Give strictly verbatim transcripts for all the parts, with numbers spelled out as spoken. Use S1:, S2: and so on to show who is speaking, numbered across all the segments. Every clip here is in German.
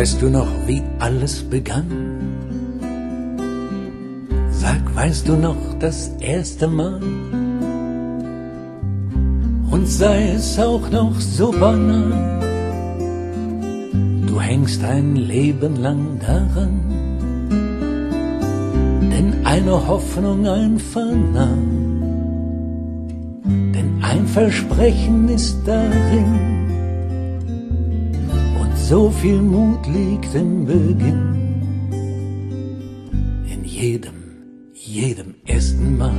S1: Weißt du noch, wie alles begann? Sag, weißt du noch das erste Mal? Und sei es auch noch so banal, du hängst ein Leben lang daran, denn eine Hoffnung einfach nah, denn ein Versprechen ist darin, und so viel Mut liegt im Beginn, in jedem, jedem ersten Mal.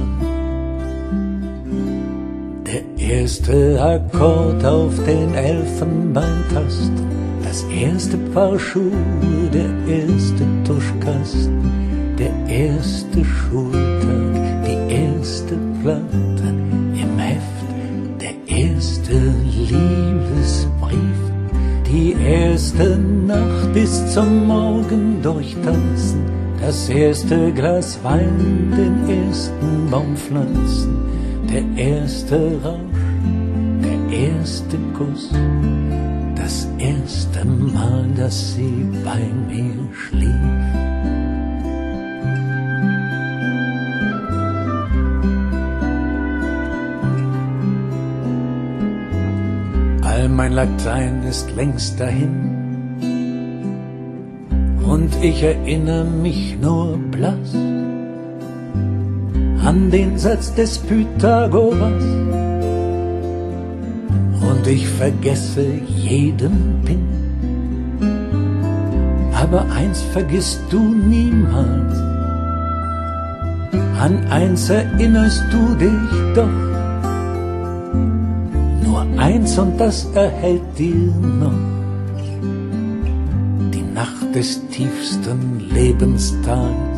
S1: Der erste Akkord auf den Elfenbeintasten, das erste Paar Schuhe, der erste Tuschkasten, der erste Schultag, die erste Platte im Heft, der erste Liebesbrief, die erste Nacht bis zum Morgen durchtanzen, das erste Glas Wein, den ersten Baum pflanzen, der erste Rausch, der erste Kuss, das erste Mal, dass sie bei mir schlief. All mein Latein ist längst dahin, und ich erinnere mich nur blass an den Satz des Pythagoras, und ich vergesse jeden Pin. Aber eins vergisst du niemals, an eins erinnerst du dich doch, nur eins, und das erhält dir noch die Nacht des tiefsten Lebenstals.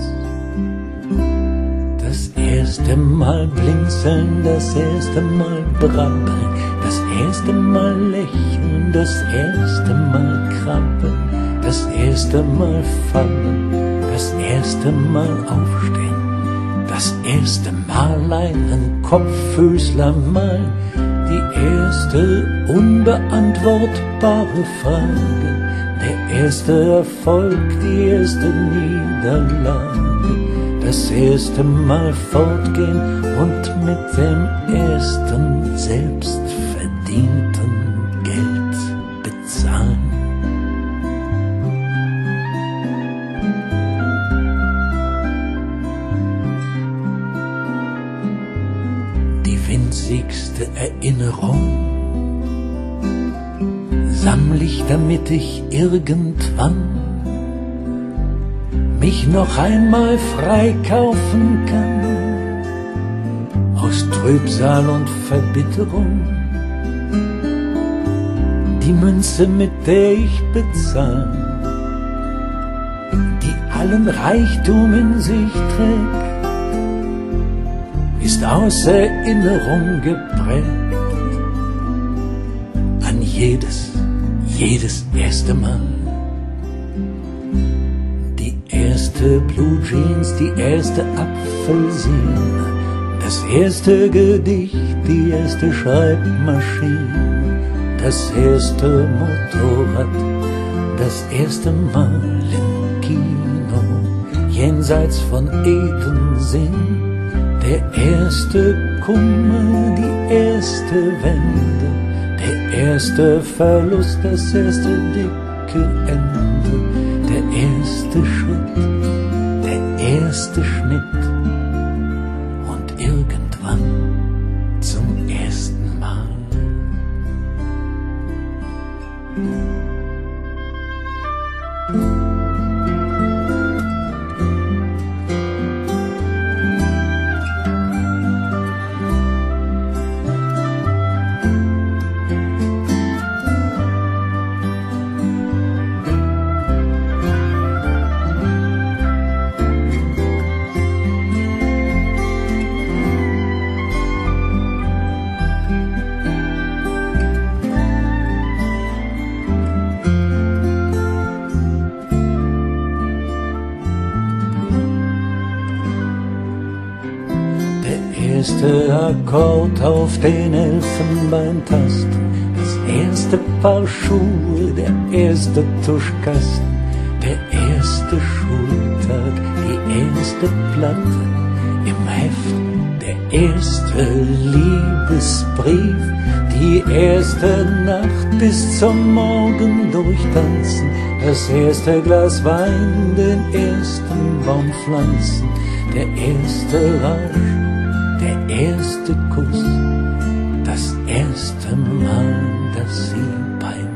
S1: Das erste Mal blinzeln, das erste Mal brabbeln, das erste Mal lächeln, das erste Mal krabbeln, das erste Mal fallen, das erste Mal aufstehen, das erste Mal einen Kopffüßler malen, die erste unbeantwortbare Frage, der erste Erfolg, die erste Niederlage, das erste Mal fortgehen und mit dem ersten selbstverdienten Geld bezahlen. Die winzigste Erinnerung samml ich, damit ich irgendwann mich noch einmal freikaufen kann aus Trübsal und Verbitterung. Die Münze, mit der ich bezahl, die allen Reichtum in sich trägt, ist aus Erinnerung geprägt an jedes, jedes erste Mal. Die erste Blue Jeans, die erste Apfelsine, das erste Gedicht, die erste Schreibmaschine, das erste Motorrad, das erste Mal im Kino, jenseits von Edensinn, der erste Kummer, die erste Wende, der erste Verlust, das erste dicke Ende, der erste Schritt, der erste Schnitt und irgendwann zum ersten Mal. erste Akkord auf den Elfenbeintasten, das erste Paar Schuhe, der erste Tuschkasten, erste Blatt im Heft, der erste Liebesbrief, die erste Nacht bis zum Morgen durchtanzen, das erste Glas Wein, den ersten Baum pflanzen, der erste Rausch, der erste Kuss, das erste Mal, dass sie bei